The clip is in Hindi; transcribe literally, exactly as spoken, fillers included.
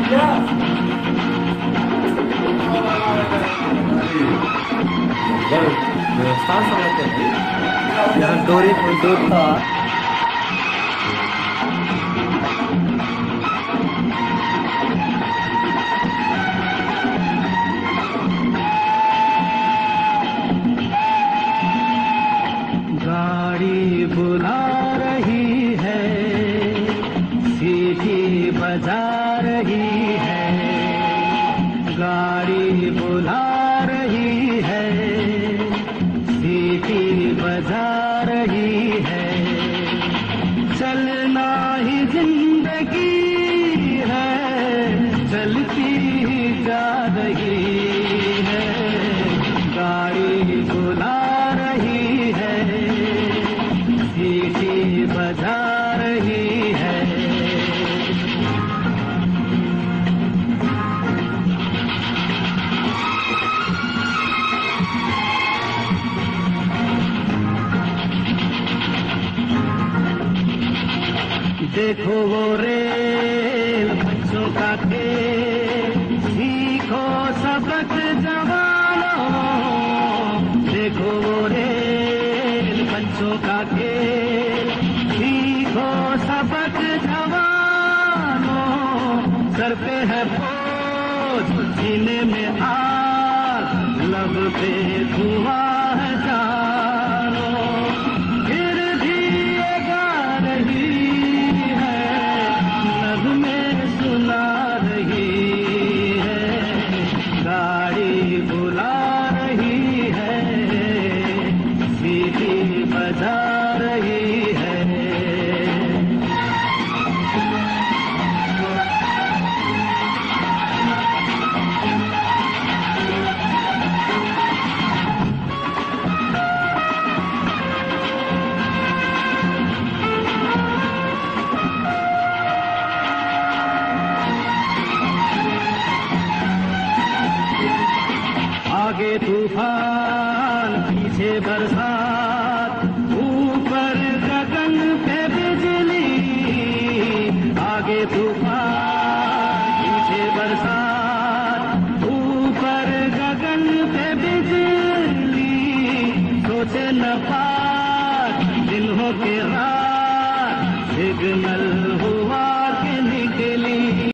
व्यवस्था समझते हैं यहाँ डोरी दूध था। गाड़ी बुला रही है, सीटी बजा रही है, गाड़ी बुला रही है, सीटी बजा रही है। चलना ही जिंदगी है, चलती ही जा रही है, गाड़ी बुला रही है, सीटी बजा रही है। देखो वो रेल बच्चों का खेल, सीखो सबक जवानों। देखो वो रेल बच्चों का खेल, सीखो सबक जवानों। सर पे है बोझ, सीने में आग, लब पे धुआं है जानो। फिर भी ये गा रही सुना रही है, गाड़ी बुला रही है, सीटी बजा रही है। आगे तूफान, पीछे बरसात, ऊपर गगन पे बिजली। आगे तूफान, पीछे बरसात, ऊपर गगन पे बिजली। सोचे न पार दिन हो के रात, सिग्नल